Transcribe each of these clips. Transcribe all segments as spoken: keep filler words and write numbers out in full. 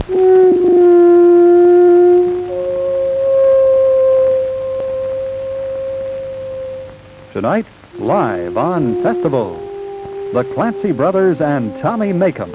Tonight, live on Festival, the Clancy brothers and Tommy Makem.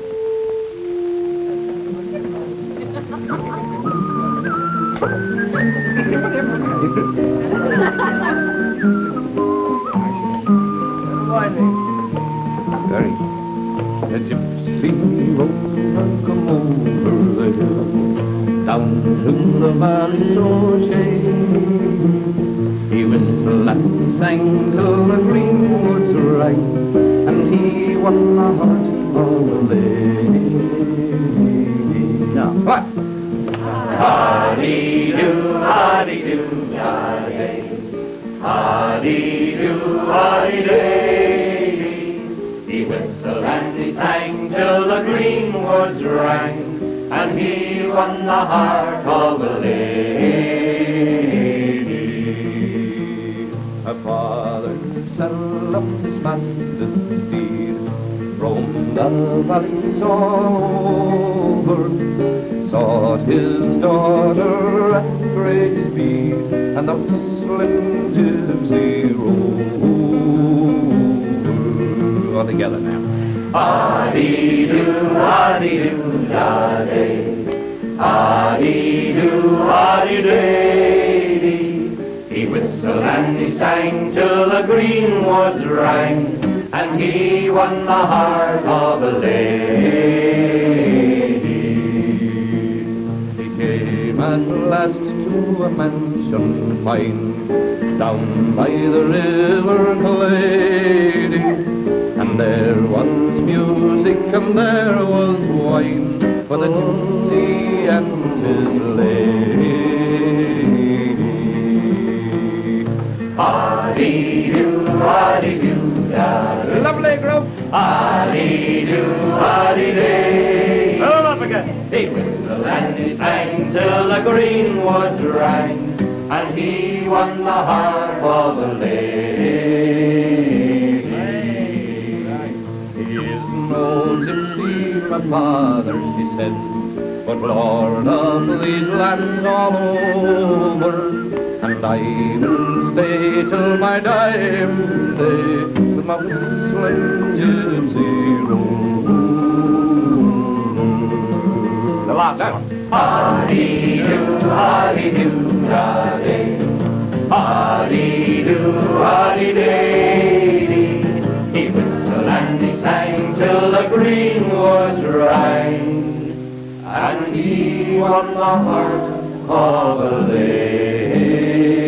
Very. The gypsy rode come over the hill, down to the valley so shady. He whistled and sang till the green woods rang, and he won the heart of the lady. Now, what? Howdy-do, howdy-do, howdy, howdy-do, howdy-day. He whistled and he sang till the green woods rang, and he won the heart of a lady. Her father seldom his master's steed roamed the valleys over, sought his daughter at great speed, and the whistling gypsy rode. All together now. Ah-dee-doo, ah-dee-doo, da-day. Ah-dee-doo, ah-dee-day. He whistled and he sang till the green woods rang, and he won the heart of a lady. He came at last to a mansion fine, down by the river Clady. And there was music and there was wine for the gypsy and his lady. Ah-dee-doo, ah-dee-doo, da-dee. Lovely group. Ah-dee-doo, ah-dee-day. Fill them up again. He whistled and he sang till the green woods rang, and he won the heart of the lady. Old gypsy, my father, he said, but lord of these lands all over, and I will stay till my dying day with my whistling gypsy roll. The last one. Ah-dee-doo, ah-dee-doo, da-day. Ah-dee-doo, ah-dee-day. He whistled and he sang till the green woods rang, and he won the heart of a lady.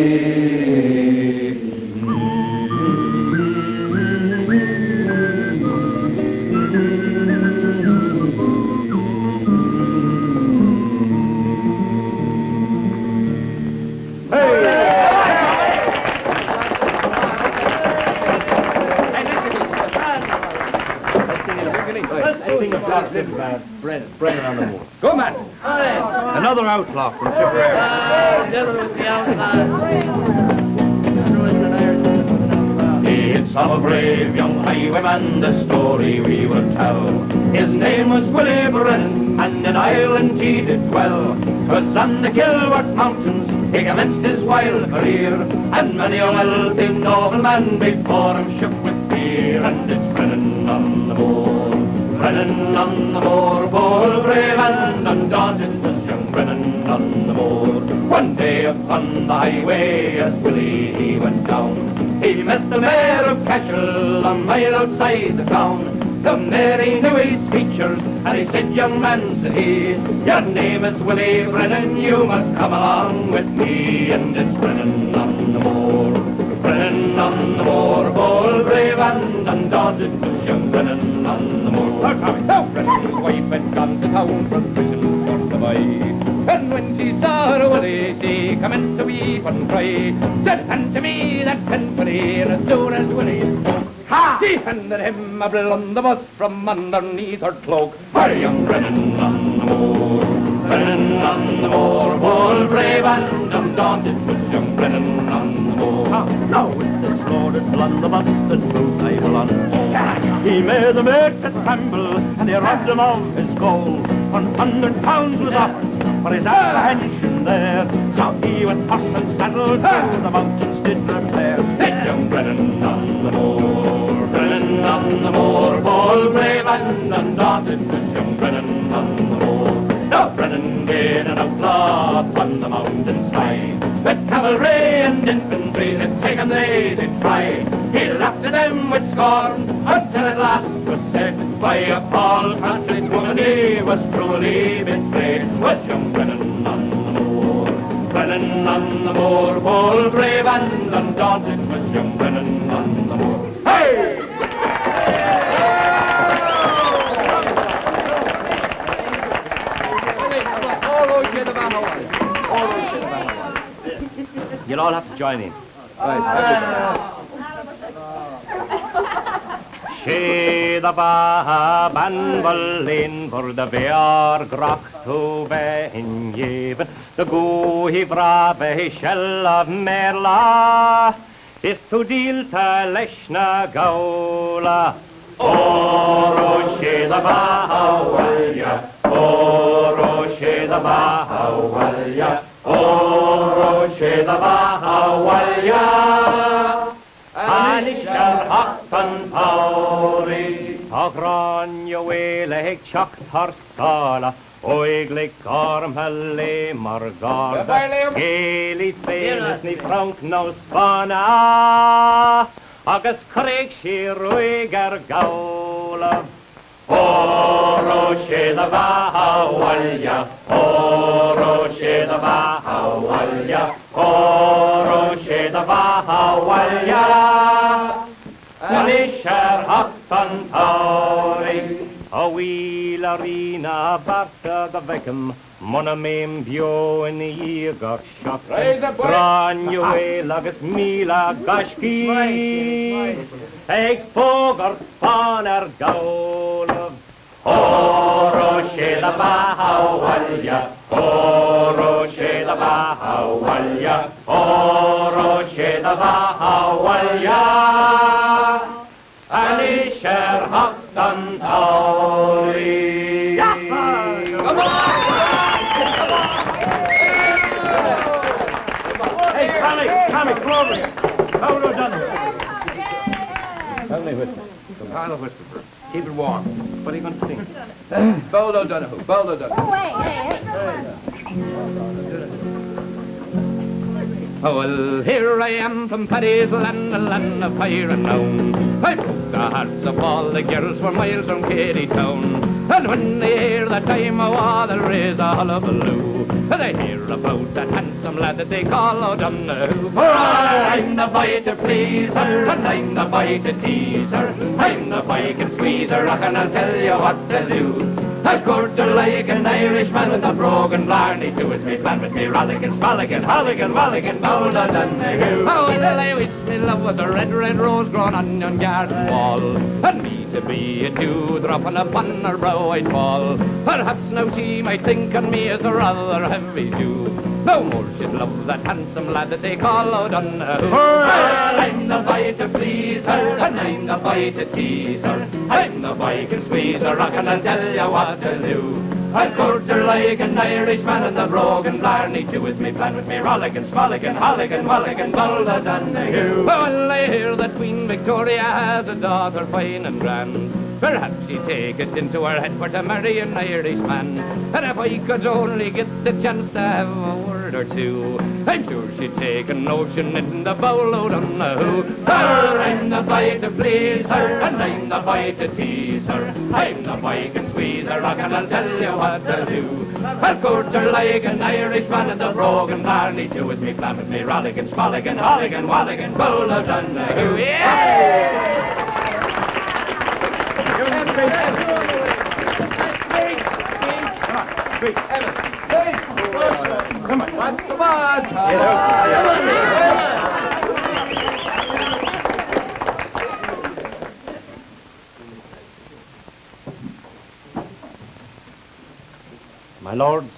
Brennan on the moor. Go, man! Another outlaw from Tipperary. It's of a brave young highwayman, the story we will tell. His name was Willie Brennan, and in Ireland he did dwell. 'Twas on the Kilworth Mountains he commenced his wild career, and many a wealthy nobleman before him shook with fear. And it's Brennan on the moor, Brennan on the moor, bold, brave and undaunted was young Brennan on the moor. One day upon the highway as Willie he went down, he met the mayor of Cashel a mile outside the town. The mayor he knew his features, and he said, young man, said he, your name is Willie Brennan, you must come along with me. And it's Brennan on the moor, Brennan on the moor, bold, brave and undaunted was young Brennan on the moor. Now Brennan's wife had gone to town for provisions for to buy, and when she saw her Willie, she commenced to weep and cry. Said, hand to me that tenpenny, and as soon as Willie spoke, ha! She handed him a blunderbuss from underneath her cloak. For young Brennan on the moor, Brennan on the moor, bold, brave and undaunted was young Brennan on the moor. Now with this loaded blunderbuss that proved idle on, he made the mates at tremble, and he robbed him of his gold. one hundred pounds was offered for his apprehension there. So he with horse and saddle to the mountains did repair. Did young Brennan on the moor, Brennan on the moor, bold, brave and undaunted was young Brennan on the moor. Now Brennan being an outlaw upon the mountains high, with cavalry and infantry that take him they did try. He laughed at them with scorn until at last was said by a false hearted woman he was cruelly betrayed. Was young Brennan on the moor, Brennan on the moor, bold, brave and undaunted was young Brennan on the moor. Hey! You'll all have to join in. Right. She the Baha ban Berlin for the bear grach to be in Yeven, the go he brave shell of Merla is to deal to Leshna Gaula. Oh, she the Baha Walya, oh, she the Baha Walya, oh, she the Baha Walya. Anisher Haktan Tauri Agran Yowele Chak Tarsala Oiglik Armhale Margarda Gaily Famous Ni Frank no Spana Agus Craig She Ruiger Gaula Oro She the Baha Walya Oro She the Baha Walya Oro She the Baha Walya Anisher Haktan Tauri A wheel arena Barta the Beckham Monamim Bio in the Igor Shot Bran Yue Lagus Mila Gashki Egg Fogart Faner Gaul Oro She the Baha Walya Oro She the Baha Walya Oro She the Baha Walya Anisher Haktan Tauri. Come on! Hey, Tommy, Tommy, come over here. How are you done? Only whistle. Final whistle first. Keep it warm. What are you going to sing? Boldo Donoghue. Boldo Donoghue. Oh, wait, hey. Oh, well, here I am from Paddy's land, the land of fire and known. I broke the hearts of all the girls for miles from Katy Town. And when they hear that I'm a war, they'll raise a hullabaloo. They hear about that handsome lad that they call O'Donoghue. For I'm the boy to please her, and I'm the boy to tease her. I'm the boy can squeeze her, and I'll tell you what to do. I'll court her like an Irishman with a brogan blarney too. It's me plan with me rollickin', spallickin', hollickin', wallickin', bold O'Donoghue. Oh, well, I wish me love was a red, red rose grown on yon garden wall, and me to be a dew dropping upon her brow I'd fall. Perhaps now she might think on me as a rather heavy dew. No more she'd love that handsome lad that they call O'Donoghue. Well, I'm the boy to please her, and I'm the boy to tease her. I'm the boy can squeeze her, I can tell you what to do. I'll court her like an Irishman, and the brogan blarney too is me plan with me rollickin', spallickin', hollickin', wallickin', bold O'Donoghue. Well, I hear that Queen Victoria has a daughter fine and grand. Perhaps she'd take it into her head for to marry an Irishman. And if I could only get the chance to have a word or two, I'm sure she'd take a notion in the bowl O'Donoghue. Well, I'm the boy to please her, and I'm the boy to tease her. I'm the boy can squeeze her, and I'll tell you what to do. I'll court her like an Irishman, and the brogan blarney too is me plan with me rollickin', spallickin', hollickin', wallickin', bold O'Donoghue. Yeah! Come on. Come on, My lords,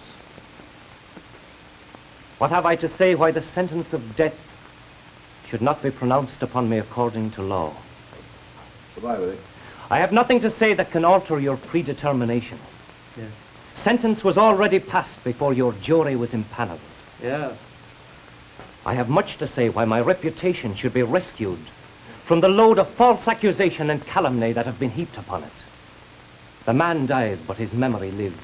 what have I to say why the sentence of death should not be pronounced upon me according to law? Goodbye with it. I have nothing to say that can alter your predetermination. Yes. Sentence was already passed before your jury was impaneled. Yeah. I have much to say why my reputation should be rescued from the load of false accusation and calumny that have been heaped upon it. The man dies, but his memory lives.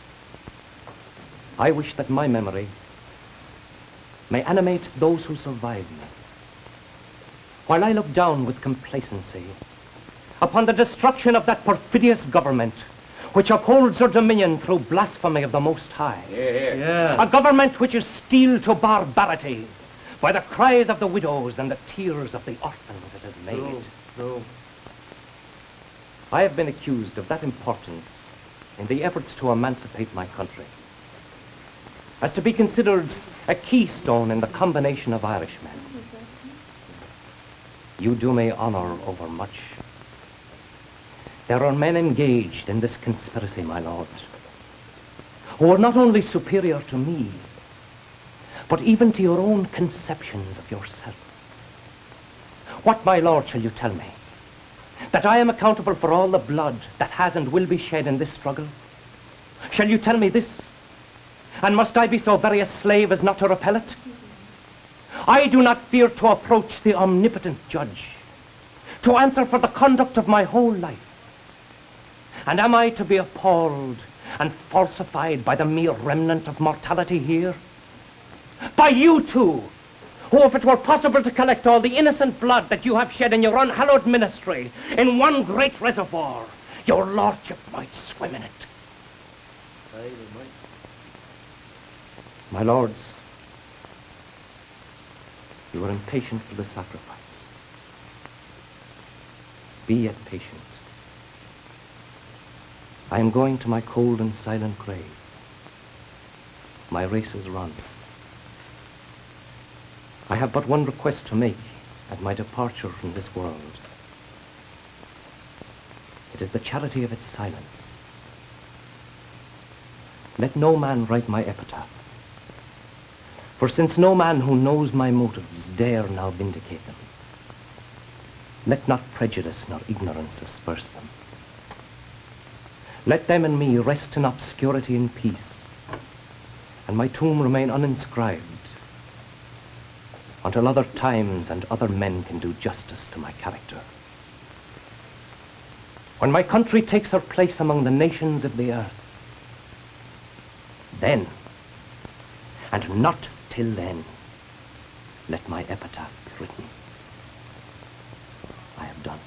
I wish that my memory may animate those who survive me, while I look down with complacency upon the destruction of that perfidious government which upholds her dominion through blasphemy of the Most High. Yeah. Yeah. A government which is steel to barbarity by the cries of the widows and the tears of the orphans it has made. No, no. I have been accused of that importance in the efforts to emancipate my country, as to be considered a keystone in the combination of Irishmen. You do me honor over much. There are men engaged in this conspiracy, my lord, who are not only superior to me, but even to your own conceptions of yourself. What, my lord, shall you tell me? That I am accountable for all the blood that has and will be shed in this struggle? Shall you tell me this? And must I be so very a slave as not to repel it? I do not fear to approach the omnipotent judge, to answer for the conduct of my whole life. And am I to be appalled and falsified by the mere remnant of mortality here? By you two, who, if it were possible to collect all the innocent blood that you have shed in your unhallowed ministry in one great reservoir, your lordship might swim in it. My lords, you are impatient for the sacrifice. Be yet patient. I am going to my cold and silent grave. My race is run. I have but one request to make at my departure from this world. It is the charity of its silence. Let no man write my epitaph, for since no man who knows my motives dare now vindicate them, let not prejudice nor ignorance asperse them. Let them and me rest in obscurity and peace, and my tomb remain uninscribed until other times and other men can do justice to my character. When my country takes her place among the nations of the earth, then, and not till then, let my epitaph be written. I have done.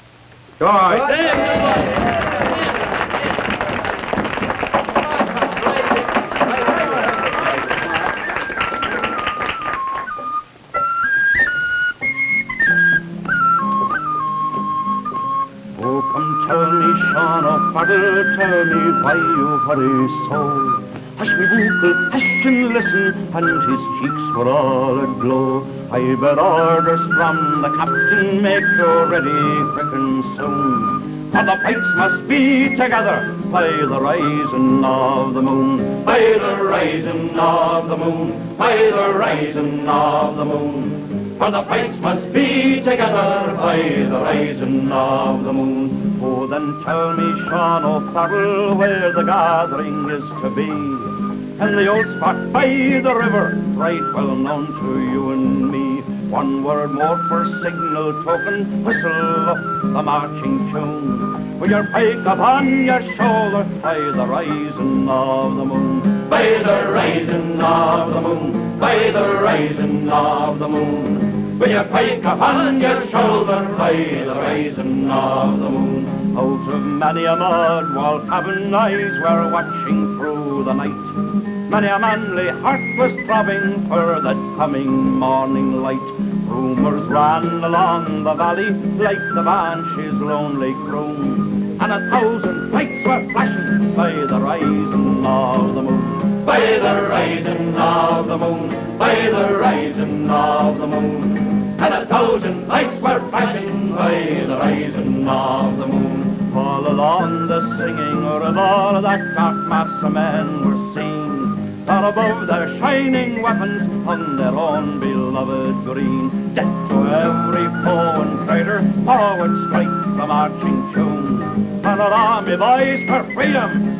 Oh, come tell me, Sean O'Farrell, tell me why you hurry so. Hush me buckle, hush and listen, and his cheeks were all aglow. I've had orders from the captain, make you ready quick and soon. For the pikes must be together by the rising of the moon. By the rising of the moon, by the rising of the moon. For the pikes must be together by the rising of the moon. Oh, then tell me, Sean O'Farrell, where the gathering is to be. In the old spot by the river, right well known to you and me. One word more for signal token, whistle up the marching tune. With your pike upon your shoulder, by the rising of the moon. By the rising of the moon, by the rising of the moon. With your pike upon your shoulder, by the rising of the moon. Out of many a mud wall cabin eyes were watching through the night. Many a manly heart was throbbing for that coming morning light. Rumours ran along the valley like the banshee's lonely croon, and a thousand lights were flashing by the rising of the moon. By the rising of the moon, by the rising of the moon. And a thousand lights were flashing by the rising of the moon. All along the singing or of all that dark mass of men were seen, far above their shining weapons on their own beloved green. Death to every foe and traitor, forward strike the marching tune. And our army boys for freedom,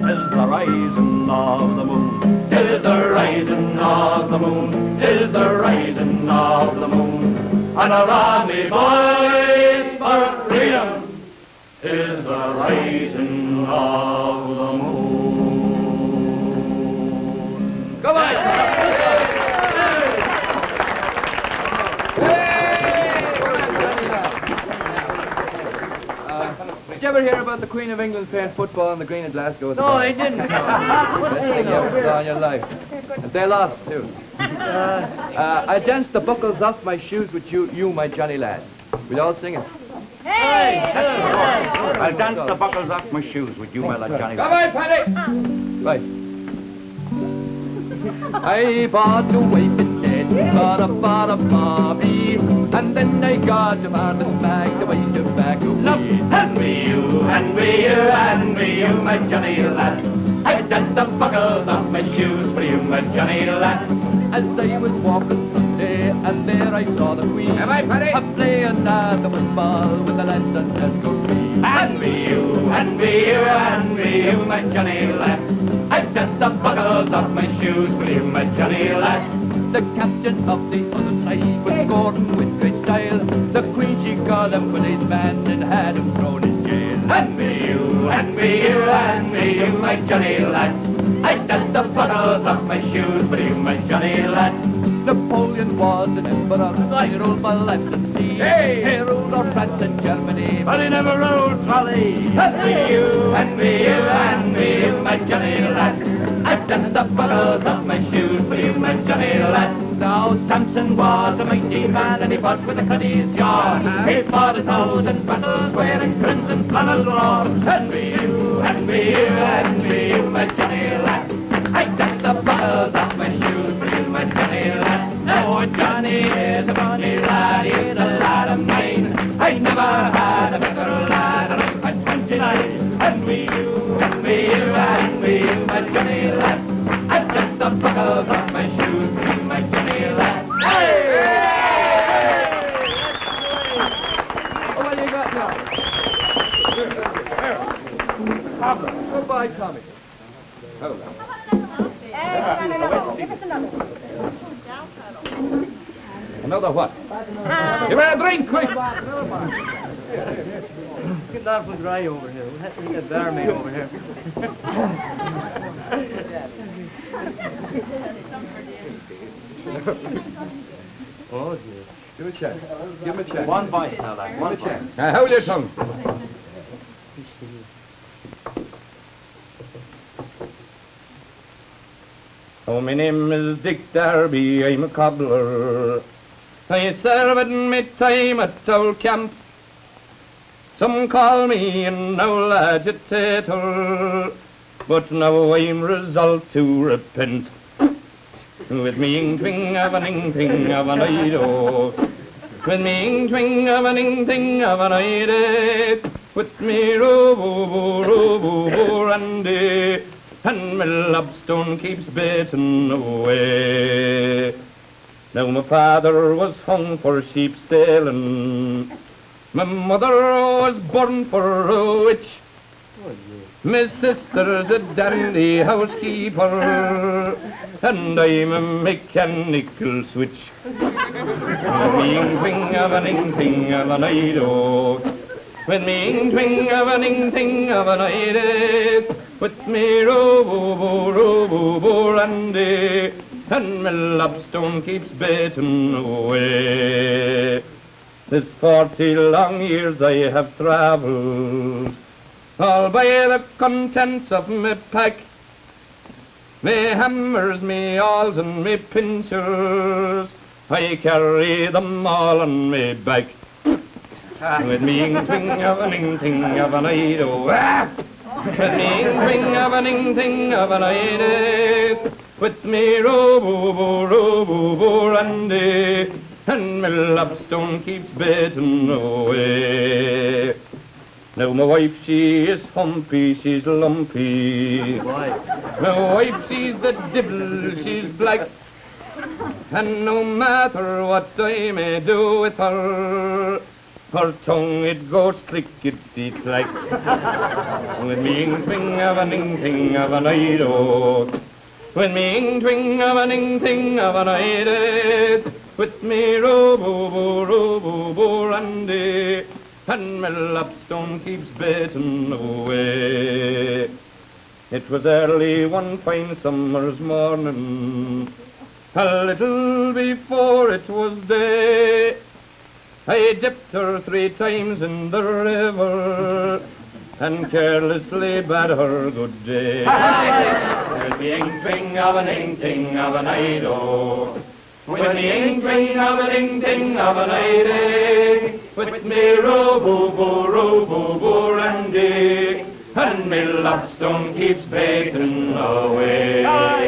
'tis the rising of the moon. 'Tis the rising of the moon, 'tis the rising of the moon. And around me boys for freedom, 'tis the rising of the moon. Come on! Did you ever hear about the Queen of England playing football on the green in Glasgow? No, I didn't. Best thing you ever saw in your life. And they lost, too. Uh, I danced the buckles off my shoes with you, you, my Johnny lad. We'll all sing it. Hey! I'll dance the buckles off my shoes with you, my lad Johnny. Come on, Paddy! Right. I bought a wife in debt, bought a bought a Bobby, and then I got a farmer's bag to buy tobacco. Look, hand me you, hand me you, hand me you, my Johnny lad. I danced the buckles off my shoes for you, my Johnny lad. As I was walking Sunday, and there I saw the Queen. Am I, Paddy? A playing at the football with the lads and Glasgow Green. Hand me you, hand me you, hand me you, my Johnny lad. I danced the buckles off my shoes for you, my Johnny lad. The captain of the other side was scoring with great style. The Queen, she called him police man and had him thrown in jail. Hand me you, hand me you, hand me you, my Johnny lad. I danced the buckles off my shoes for you, my Johnny lad. Napoleon was an emperor, he ruled by land and sea. Hey! He ruled over France and Germany, But he never rode trolley. Hand me you, hand me you, hand me you, my Johnny lad. I danced the buckles off my shoes for you, my Johnny lad. now Samson was a mighty man and he fought with a cutty's jaw. He fought a thousand battles wearing crimson flannel raw. Hand me you, hand me you, hand me you, my Johnny lad. I danced the buckles off my shoes for you, my Johnny lad. Oh, Johnny is a funny lad, he's a lad of mine. I never had a better lad and I'm at twenty-nine. Hand me you, hand me you, hand me you, my Johnny lad. I danced the buckles off my shoes for you, my Johnny lad. Hey! Oh, what do you got now? Goodbye, Tommy. Hold on. Give us another one. Another what? Give me a drink, quick! Get that one dry over here. We'll have to get that barmaid over here. Oh, dear. Give him a chance. Give him a chance. One bite now, lad. Give him One a bite. chance. Now, hold your tongue. Oh, my name is Dick Darby, I'm a cobbler. I served my time at old camp. Some call me an old agitator, but now I'm resolved to repent. With me inkling of an inkling of an idol. With me inkling of an inkling of an idol. With me robo robo randy. And my lobstone keeps baiting away. Now my father was hung for sheep stealing. My mother was born for a witch. My sister's a dandy housekeeper, and I'm a mechanical switch. With me inkling of an inkling of an idol. With me inkling of an inkling of an idol. With me robo robo robo randy, and my lobstone keeps baiting away. This forty long years I have travelled, all by the contents of me pack. Me hammers, me awls and me pincers, I carry them all on me back. With me inkling of an inkling of an idol. Ah! With me inkling of an inkling of an idol. With me robo robo randy, and my lobstone keeps baiting away. Now my wife, she is humpy, she's lumpy. My wife, she's the devil, she's black. And no matter what I may do with her, her tongue it goes clickety-clack. With me ing-twing of an ing-ting of an eye-do. With me ing-twing of an ing-ting of an eye-do. With me ro-boo-boo, ro-boo-boo, randy. And my lapstone keeps beating away. It was early one fine summer's morning, a little before it was day. I dipped her three times in the river and carelessly bade her good day. With the ing-twing of an ing-ting of an eye-do. With the ing-twing of an ing-ting of an eye-day. With me ro-boo-boo, ro-boo-boo, randy. And me lapstone keeps beating away.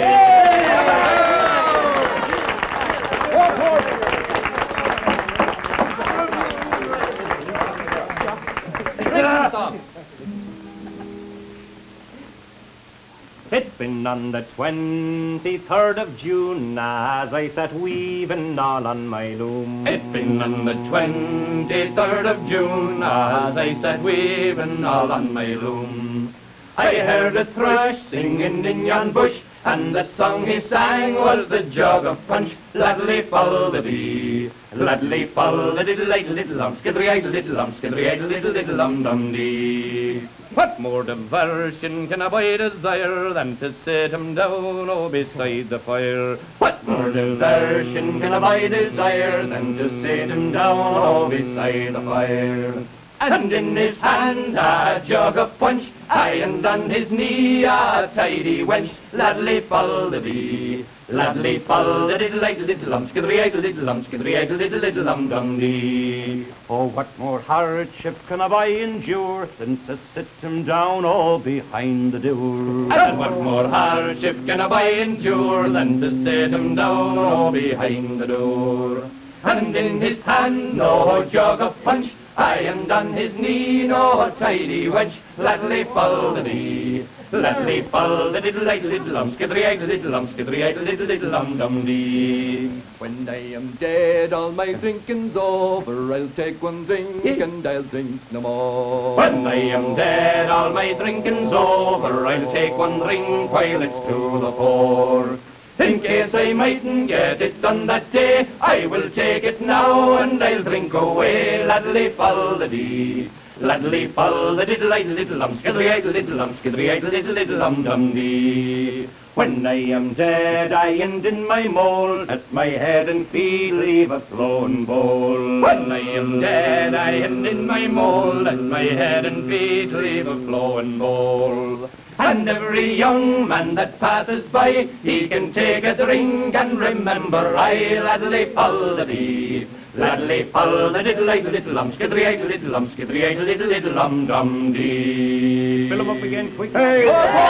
It been on the twenty-third of June as I sat weaving all on my loom. It been on the twenty-third of June as I sat weaving all on my loom. I heard a thrush singing in yon bush, and the song he sang was the jug of punch. Laddly fall the bee, laddly fall the diddle idle little um, skidry idle little um, skidry idle little little um dum dee. What more diversion can a boy desire than to sit him down oh beside the fire? What more diversion can a boy desire than to sit him down oh beside the fire? And in his hand a jug of punch, aye, and on his knee a tidy wench. Laddly fall the bee, laddly fall the diddle idle little um, skidry idle little um, skidry idle little little um dum dee. Oh, what more hardship can a boy endure than to sit him down all behind the door? And what more hardship can a boy endure than to sit him down all behind the door? And in his hand no jug of punch, aye, and on his knee no tidy wench. Laddly fall the bee, laddly fall the diddle idle little um, skidry idle little um, skidry idle little little um dum dee. When I am dead, all my drinking's over. I'll take one drink and I'll drink no more. When I am dead, all my drinking's over. I'll take one drink while it's to the fore. In case I mightn't get it done that day, I will take it now and I'll drink away. Laddly fall the dee, laddly fall the diddle idle little um, skidry idle little um, skidry idle little little um dum dee. When I am dead, I end in my mould, at my head and feet leave a flowing bowl. When I am dead, I end in my mould, at my head and feet leave a flowing bowl. And every young man that passes by, he can take a drink and remember I. Laddly fall the dee, laddly fall the diddle idle little um, skidry idle little um, skidry idle little little um dum dee. Fill him up again, quick. Hey!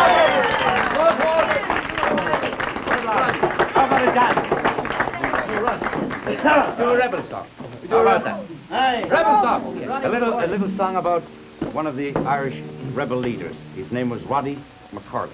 How about a dance? Let's do a rebel song. How about that? Aye. Rebel song. A little, a little song about one of the Irish rebel leaders. His name was Roddy McCormick.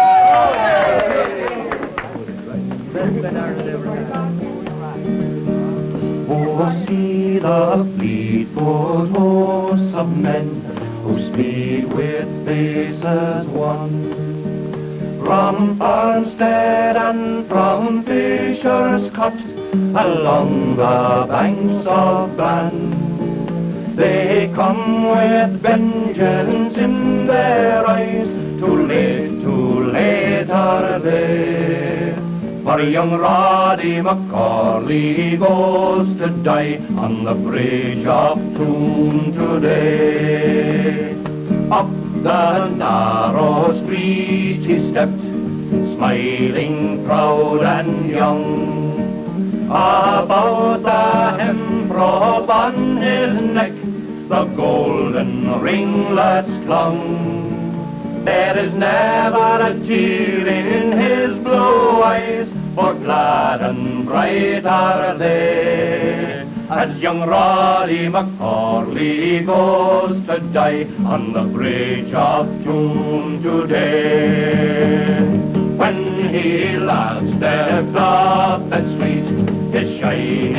Oh, see the fleet-foot hosts of men who speed with faces one. From Farmstead and from Fisher's Cut, along the banks of Bann. They come with vengeance in their eyes, too late, too late are they. For young Roddy McCorley goes to die on the bridge of Toon today. Up the narrow street he stepped, smiling, proud and young. About the hemp-rope on his neck, the golden ringlets clung. There is never a tear in his blue eyes, for glad and bright are they. As young Roddy McCorley goes to die on the bridge of Toon today. When he last stepped up that street, his shining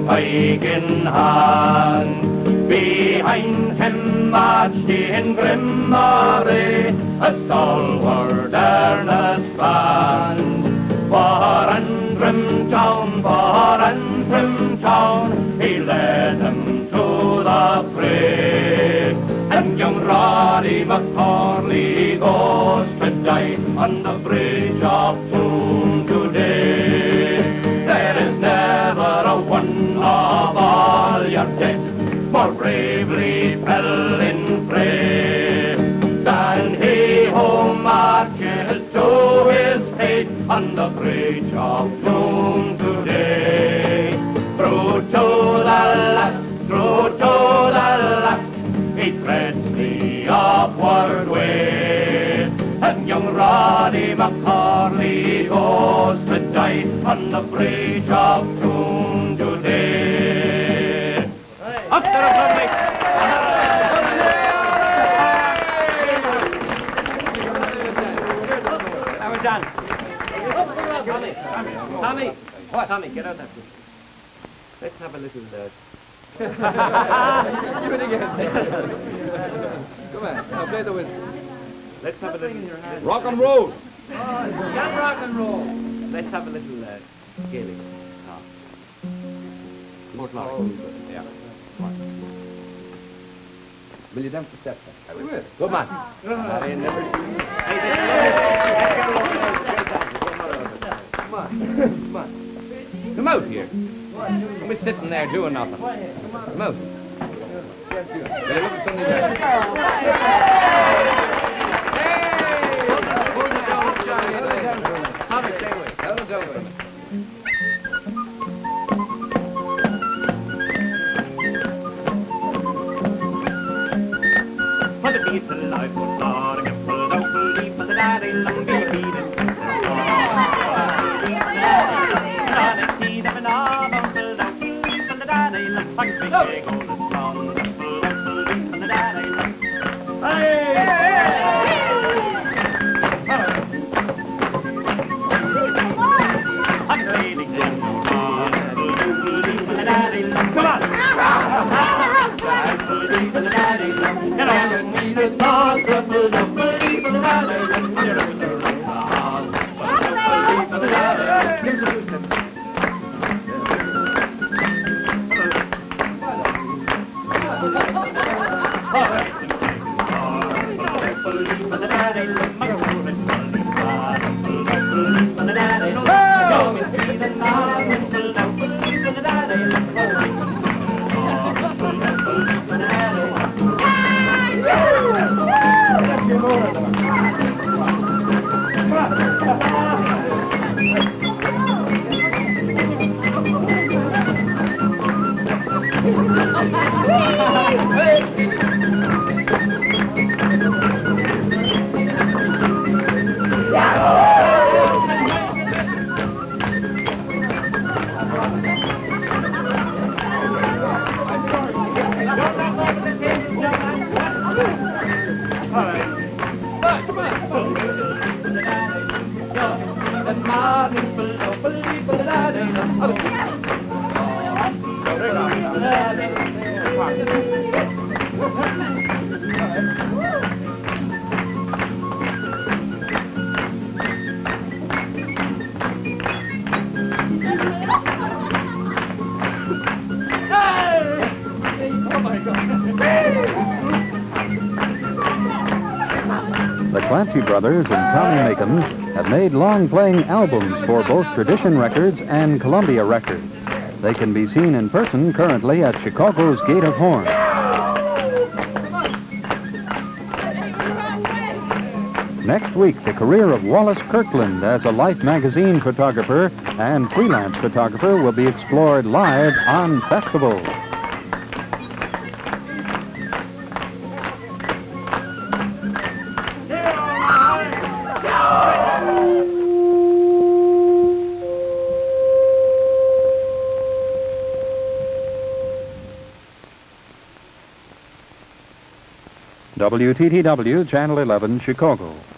pike in hand. Behind him marched in grim array a stalwart earnest band. For Antrim town, for Antrim town, he led them to the fray. And young Roddy McCorley goes to die on the bridge of Doom today. There is never a one of all your dead more bravely fell in fray than he who marches to his fate on the bridge of Doom today. Through to the last, through to the last, he treads the upward way. And young Roddy McCorley goes to die on the bridge of Doom today. Up to the public! Now we're done. Tommy, Tommy, what? Tommy, get out that. Let's have a little. Uh... Do it again. Come on, now play the whistle. Let's have a little. Rock and roll. Oh, yeah, rock and roll. Let's have a little uh, Gaelic. Oh. Fort Lawrence. Yeah. Will you dance the steps? I will. Good man. I ain't never seen you. Come on. Come on. Come out here. Don't be sitting there doing nothing. Come out. Will you look at something there? Tommy, stay away. Down and down with him. For the beast alive, for Lord, get pulled out, believe for the daddy, long be beat it. On a tea, them and all, pulled out, believe for the daddy, long bang, big, big, all the strong, pulled out, believe for the daddy, long. I'm sailing down the pond, pulled out, believe for the daddy, long. Come on! Believe for the daddy, long. Get on! The song, pulled out, believe for the daddy, long. You're up the road, believe for the daddy. Give us a few steps. The Clancy brothers and Tommy Makem have made long-playing albums for both Tradition Records and Columbia Records. They can be seen in person currently at Chicago's Gate of Horn. Next week, the career of Wallace Kirkland as a Life magazine photographer and freelance photographer will be explored live on Festival. W T T W, Channel eleven, Chicago.